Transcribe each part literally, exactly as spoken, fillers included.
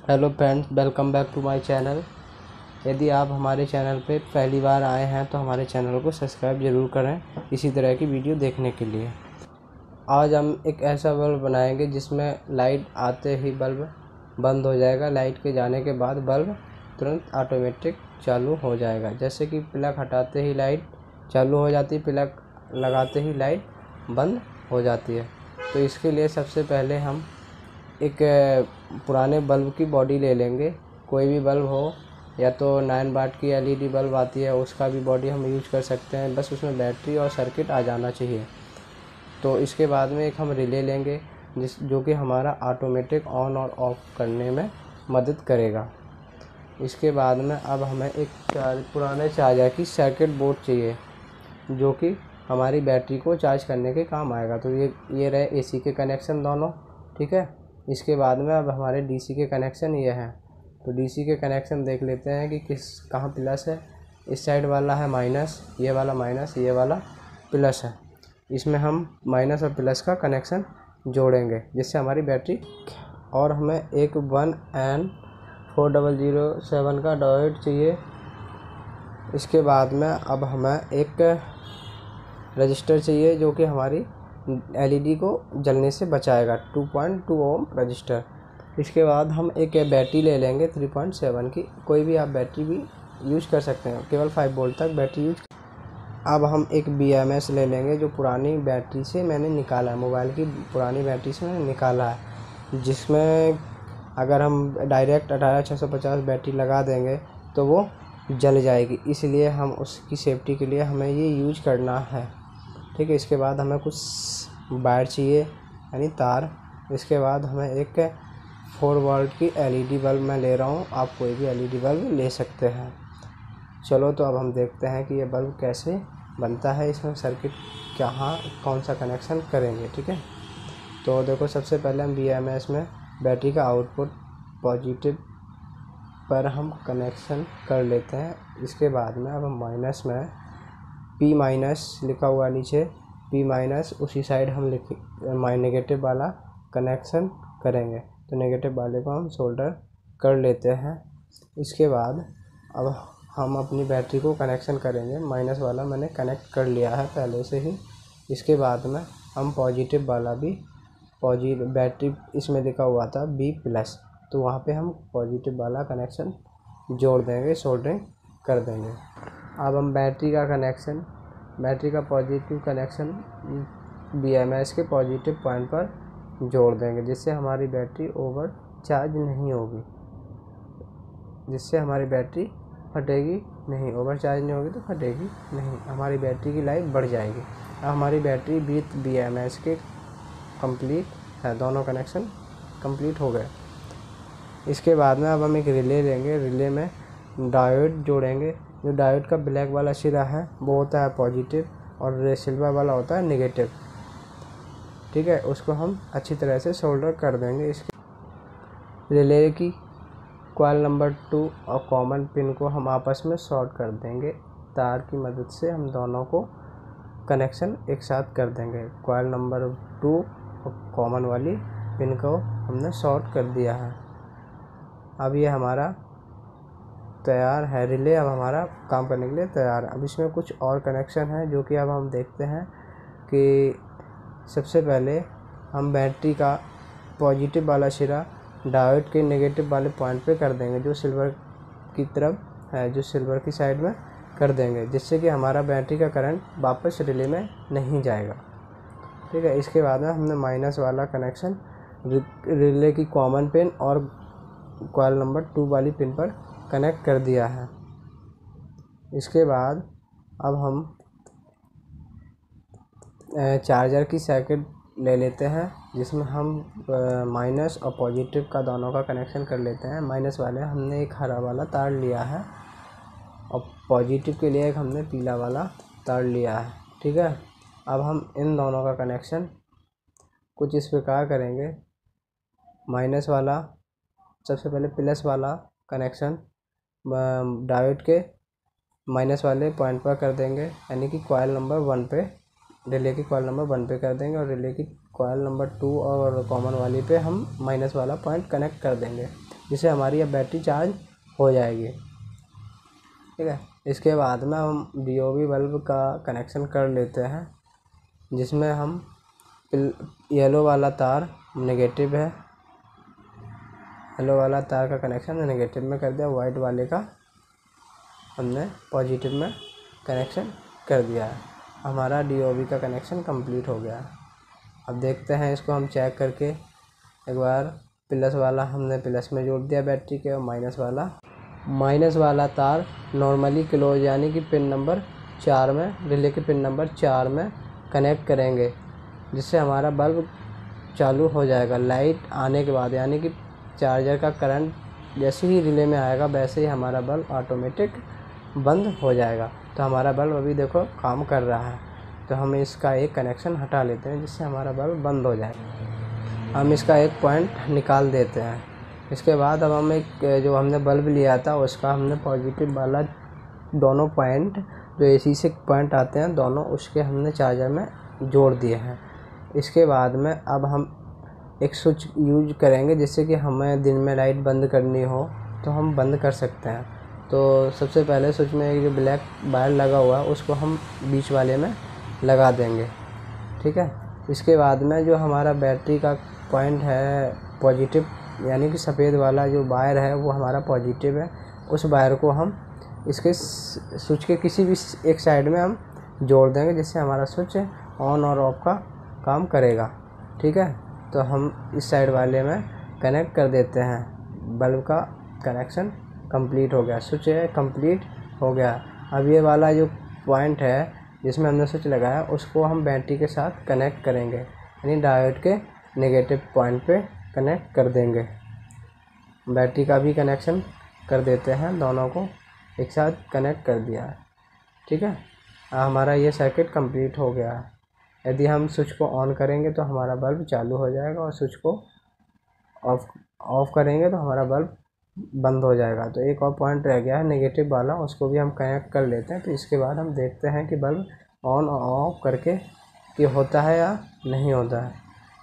Hello friends, welcome back to my channel. यदि आप हमारे चैनल पे पहली बार आए हैं तो हमारे चैनल को सब्सक्राइब ज़रूर करें इसी तरह की वीडियो देखने के लिए। आज हम एक ऐसा बल्ब बनाएंगे जिसमें लाइट आते ही बल्ब बंद हो जाएगा, लाइट के जाने के बाद बल्ब तुरंत ऑटोमेटिक चालू हो जाएगा। जैसे कि प्लग हटाते ही लाइट चालू हो जाती है, प्लग लगाते ही लाइट बंद हो जाती है। तो इसके लिए सबसे पहले हम एक पुराने बल्ब की बॉडी ले लेंगे। कोई भी बल्ब हो, या तो नाइन वाट की एलईडी बल्ब आती है उसका भी बॉडी हम यूज कर सकते हैं, बस उसमें बैटरी और सर्किट आ जाना चाहिए। तो इसके बाद में एक हम रिले लेंगे जिस जो कि हमारा ऑटोमेटिक ऑन और ऑफ करने में मदद करेगा। इसके बाद में अब हमें एक चार्ज पुराने चार्जर की सर्किट बोर्ड चाहिए जो कि हमारी बैटरी को चार्ज करने के काम आएगा। तो ये ये रहे एसी के कनेक्शन दोनों, ठीक है। इसके बाद में अब हमारे डीसी के कनेक्शन ये हैं। तो डीसी के कनेक्शन देख लेते हैं कि किस कहाँ प्लस है। इस साइड वाला है माइनस, ये वाला माइनस, ये वाला प्लस है। इसमें हम माइनस और प्लस का कनेक्शन जोड़ेंगे जिससे हमारी बैटरी, और हमें एक one N four double zero seven का डायोड चाहिए। इसके बाद में अब हमें एक रजिस्टर चाहिए जो कि हमारी एलईडी को जलने से बचाएगा, two point two ohm resistor. इसके बाद हम एक बैटरी ले लेंगे थ्री पॉइंट सेवन की, कोई भी आप बैटरी भी यूज़ कर सकते हैं, केवल फाइव वोल्ट तक बैटरी यूज। अब हम एक बीएमएस ले लेंगे जो पुरानी बैटरी से मैंने निकाला है, मोबाइल की पुरानी बैटरी से मैंने निकाला है, जिसमें अगर हम डायरेक्ट अठारह छः सौ पचास बैटरी लगा देंगे तो वो जल जाएगी। इसलिए हम उसकी सेफ्टी के लिए हमें ये यूज करना है, ठीक है। इसके बाद हमें कुछ वायर चाहिए यानी तार। इसके बाद हमें एक फोर वोल्ट की एलईडी बल्ब मैं ले रहा हूँ, आप कोई भी एलईडी बल्ब ले सकते हैं। चलो तो अब हम देखते हैं कि ये बल्ब कैसे बनता है, इसमें सर्किट कहाँ कौन सा कनेक्शन करेंगे, ठीक है। तो देखो, सबसे पहले हम बीएमएस में बैटरी का आउटपुट पॉजिटिव पर हम कनेक्शन कर लेते हैं। इसके बाद में अब हम माइनस में पी माइनस लिखा हुआ नीचे, पी माइनस उसी साइड हम लिख नेगेटिव वाला कनेक्शन करेंगे। तो नेगेटिव वाले को हम सोल्डर कर लेते हैं। इसके बाद अब हम अपनी बैटरी को कनेक्शन करेंगे। माइनस वाला मैंने कनेक्ट कर लिया है पहले से ही। इसके बाद में हम पॉजिटिव वाला भी, पॉजिटिव बैटरी इसमें लिखा हुआ था बी प्लस, तो वहाँ पे हम पॉजिटिव वाला कनेक्शन जोड़ देंगे, सोल्डरिंग कर देंगे। अब हम बैटरी का कनेक्शन बैटरी का पॉजिटिव कनेक्शन बीएमएस के पॉजिटिव पॉइंट पर जोड़ देंगे, जिससे हमारी बैटरी ओवर चार्ज नहीं होगी, जिससे हमारी बैटरी फटेगी नहीं, ओवर चार्ज नहीं होगी तो फटेगी नहीं, हमारी बैटरी की लाइफ बढ़ जाएगी। अब हमारी बैटरी विथ बीएमएस के कंप्लीट है, दोनों कनेक्शन कंप्लीट हो गए। इसके बाद में अब हम एक रिले लेंगे, रिले में डायोड जोड़ेंगे। जो डायोड का ब्लैक वाला सिरा है वो होता है पॉजिटिव और सिल्वर वाला होता है नेगेटिव, ठीक है। उसको हम अच्छी तरह से सोल्डर कर देंगे। इसके रिले की कॉइल नंबर टू और कॉमन पिन को हम आपस में शॉर्ट कर देंगे। तार की मदद से हम दोनों को कनेक्शन एक साथ कर देंगे। कॉइल नंबर टू और कॉमन वाली पिन को हमने शॉर्ट कर दिया है। अब ये हमारा तैयार है, रिले अब हमारा काम करने के लिए तैयार है। अब इसमें कुछ और कनेक्शन है जो कि अब हम देखते हैं कि सबसे पहले हम बैटरी का पॉजिटिव वाला सिरा डायोड के नेगेटिव वाले पॉइंट पे कर देंगे, जो सिल्वर की तरफ है, जो सिल्वर की साइड में कर देंगे, जिससे कि हमारा बैटरी का करंट वापस रिले में नहीं जाएगा, ठीक है। इसके बाद में हमने माइनस वाला कनेक्शन रिले की कॉमन पिन और कॉइल नंबर टू वाली पिन पर कनेक्ट कर दिया है। इसके बाद अब हम चार्जर की सर्किट ले लेते हैं, जिसमें हम माइनस और पॉजिटिव का दोनों का कनेक्शन कर लेते हैं। माइनस वाले हमने एक हरा वाला तार लिया है और पॉजिटिव के लिए एक हमने पीला वाला तार लिया है, ठीक है। अब हम इन दोनों का कनेक्शन कुछ इस प्रकार करेंगे। माइनस वाला सबसे पहले प्लस वाला कनेक्शन डायोड के माइनस वाले पॉइंट पर कर देंगे, यानी कि कॉइल नंबर वन पे, रिले की कॉइल नंबर वन पे कर देंगे, और रिले की कॉइल नंबर टू और कॉमन वाली पे हम माइनस वाला पॉइंट कनेक्ट कर देंगे। जिससे हमारी अब बैटरी चार्ज हो जाएगी। ठीक है, इसके बाद में हम डी ओ बी बल्ब का कनेक्शन कर लेते हैं, जिसमें हम येलो वाला तार नेगेटिव है, येलो वाला तार का कनेक्शन नेगेटिव में कर दिया, वाइट वाले का हमने पॉजिटिव में कनेक्शन कर दिया है। हमारा डी ओ बी का कनेक्शन कंप्लीट हो गया। अब देखते हैं इसको हम चेक करके एक बार। प्लस वाला हमने प्लस में जोड़ दिया बैटरी के, और माइनस वाला माइनस वाला तार नॉर्मली क्लोज यानी कि पिन नंबर चार में, रिले के पिन नंबर चार में कनेक्ट करेंगे, जिससे हमारा बल्ब चालू हो जाएगा। लाइट आने के बाद यानी कि चार्जर का करंट जैसे ही रिले में आएगा वैसे ही हमारा बल्ब ऑटोमेटिक बंद हो जाएगा। तो हमारा बल्ब अभी देखो काम कर रहा है। तो हम इसका एक कनेक्शन हटा लेते हैं, जिससे हमारा बल्ब बंद हो जाएगा। हम इसका एक पॉइंट निकाल देते हैं। इसके बाद अब हम एक जो हमने बल्ब लिया था उसका हमने पॉजिटिव वाला दोनों पॉइंट जो एसी से पॉइंट आते हैं दोनों, उसके हमने चार्जर में जोड़ दिए हैं। इसके बाद में अब हम एक स्विच यूज करेंगे, जिससे कि हमें दिन में लाइट बंद करनी हो तो हम बंद कर सकते हैं। तो सबसे पहले स्विच में एक जो ब्लैक वायर लगा हुआ है उसको हम बीच वाले में लगा देंगे। ठीक है, इसके बाद में जो हमारा बैटरी का पॉइंट है पॉजिटिव यानी कि सफ़ेद वाला जो वायर है वो हमारा पॉजिटिव है, उस वायर को हम इसके स्विच के किसी भी एक साइड में हम जोड़ देंगे, जिससे हमारा स्विच ऑन और ऑफ का काम करेगा। ठीक है, तो हम इस साइड वाले में कनेक्ट कर देते हैं। बल्ब का कनेक्शन कंप्लीट हो गया, स्विच कंप्लीट हो गया। अब ये वाला जो पॉइंट है जिसमें हमने स्विच लगाया उसको हम बैटरी के साथ कनेक्ट करेंगे, यानी डायोड के नेगेटिव पॉइंट पे कनेक्ट कर देंगे। बैटरी का भी कनेक्शन कर देते हैं, दोनों को एक साथ कनेक्ट कर दिया है। ठीक है, हमारा ये सर्किट कंप्लीट हो गया है। यदि हम स्विच को ऑन करेंगे तो हमारा बल्ब चालू हो जाएगा, और स्विच को ऑफ ऑफ करेंगे तो हमारा बल्ब बंद हो जाएगा। तो एक और पॉइंट रह गया है नेगेटिव वाला, उसको भी हम कनेक्ट कर लेते हैं। तो इसके बाद हम देखते हैं कि बल्ब ऑन और ऑफ करके कि होता है या नहीं होता है।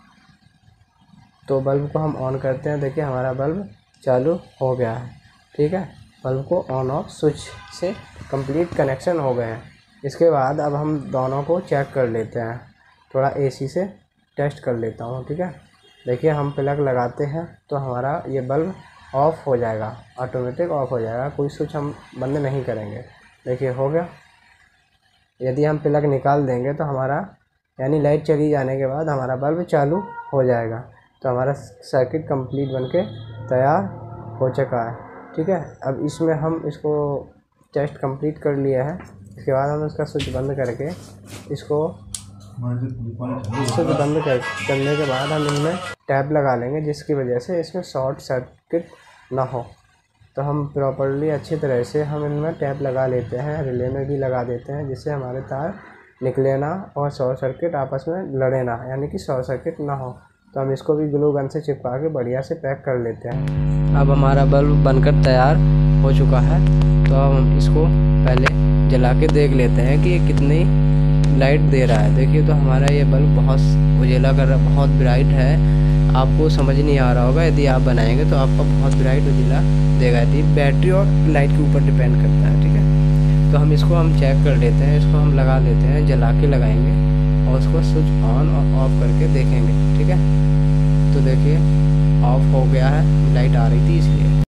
तो बल्ब को हम ऑन करते हैं, देखिए हमारा बल्ब चालू हो गया है। ठीक है, बल्ब को ऑन ऑफ स्विच से कंप्लीट कनेक्शन हो गए हैं। इसके बाद अब हम दोनों को चेक कर लेते हैं, थोड़ा एसी से टेस्ट कर लेता हूँ। ठीक है, देखिए हम प्लग लगाते हैं तो हमारा ये बल्ब ऑफ़ हो जाएगा, ऑटोमेटिक ऑफ़ हो जाएगा, कोई स्विच हम बंद नहीं करेंगे। देखिए हो गया। यदि हम प्लग निकाल देंगे तो हमारा यानी लाइट चली जाने के बाद हमारा बल्ब चालू हो जाएगा। तो हमारा सर्किट कंप्लीट बनके तैयार हो चुका है। ठीक है, अब इसमें हम इसको टेस्ट कंप्लीट कर लिया है। इसके बाद हम इसका स्विच बंद करके इसको स्विच बंद कर करने के बाद हम इनमें टैप लगा लेंगे, जिसकी वजह से इसमें शॉर्ट सर्किट ना हो। तो हम प्रॉपर्ली अच्छी तरह से हम इनमें टैप लगा लेते हैं, रिले में भी लगा देते हैं, जिससे हमारे तार निकले ना और शॉर्ट सर्किट आपस में लड़े ना, यानी कि शॉर्ट सर्किट ना हो। तो हम इसको भी ग्लू गन से चिपका के बढ़िया से पैक कर लेते हैं। अब हमारा बल्ब बनकर तैयार हो चुका है। तो अब हम इसको पहले जला के देख लेते हैं कि ये कितनी लाइट दे रहा है। देखिए तो हमारा ये बल्ब बहुत उजाला कर रहा है, बहुत ब्राइट है। आपको समझ नहीं आ रहा होगा, यदि आप बनाएंगे तो आपका बहुत ब्राइट उजाला देगा। यदि बैटरी और लाइट के ऊपर डिपेंड करता है। ठीक है, तो हम इसको हम चेक कर लेते हैं, इसको हम लगा लेते हैं, जला के लगाएंगे और उसको स्विच ऑन और ऑफ करके देखेंगे। ठीक है, तो देखिए ऑफ हो गया है, लाइट आ रही थी इसलिए।